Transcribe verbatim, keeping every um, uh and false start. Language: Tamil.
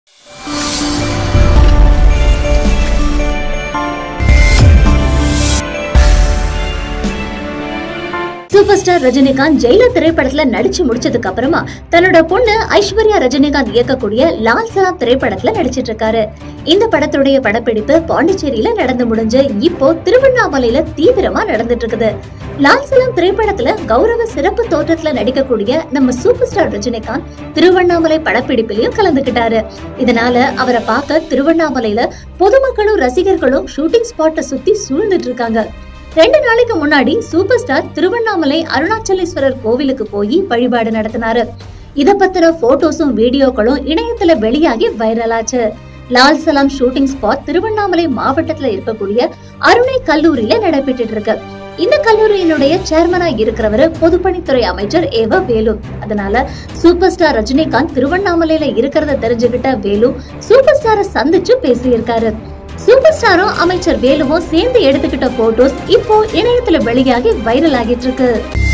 சூப்பர் ஸ்டார் ரஜினிகாந்த் ஜெயிலர் திரைப்படத்துல நடிச்சு முடிச்சதுக்கு அப்புறமா தன்னோட பொண்ணு ஐஸ்வர்யா ரஜினிகாந்த் இயக்கக்கூடிய லால் சலாம் திரைப்படத்துல நடிச்சிட்டு இருக்காரு. இந்த படத்துடைய படப்பிடிப்பு பாண்டிச்சேரியில நடந்து முடிஞ்சு இப்போ திருவண்ணாமலையில தீவிரமா நடந்துட்டு இருக்குது. லால் சலாம் திரைப்படத்துல கௌரவ சிறப்பு தோற்றத்துல நடிக்கக்கூடிய நம்ம சூப்பர் ஸ்டார் ரஜினிகாந்த் திருவண்ணாமலை படப்பிடிப்பிலையும் கலந்துகிட்டாரு. இதனால அவரை பார்க்க திருவண்ணாமலையில பொதுமக்களும் ரசிகர்களும் ஷூட்டிங் ஸ்பாட்டை சுத்தி சூழ்ந்துட்டு இருக்காங்க. ரெண்டு நாளைக்கு முன்னாடி சூப்பர் ஸ்டார் திருவண்ணாமலை அருணாச்சலேஸ்வரர் கோவிலுக்கு போய் வழிபாடு நடத்தினாரு. இத பத்தின போட்டோஸும் வீடியோக்களும் இணையத்துல வெளியாகி வைரல் ஆச்சு. லால் சலாம் ஷூட்டிங் ஸ்பாட் திருவண்ணாமலை மாவட்டத்துல இருக்கக்கூடிய அருணை கல்லூரியில நடைபெற்று இருக்கு. இந்த கல்லூரியினுடைய சேர்மனா இருக்கிறவரு பொதுப்பணித்துறை அமைச்சர் E V வேலு. அதனால சூப்பர் ஸ்டார் ரஜினிகாந்த் திருவண்ணாமலையில இருக்கிறத தெரிஞ்சுக்கிட்ட வேலு சூப்பர் ஸ்டாரை சந்திச்சு பேசியிருக்காரு. சூப்பர் ஸ்டாரும் அமைச்சர் வேலுவும் சேர்ந்து எடுத்துக்கிட்ட போட்டோஸ் இப்போ இணையத்துல வெளியாகி வைரல் ஆகிட்டு இருக்கு.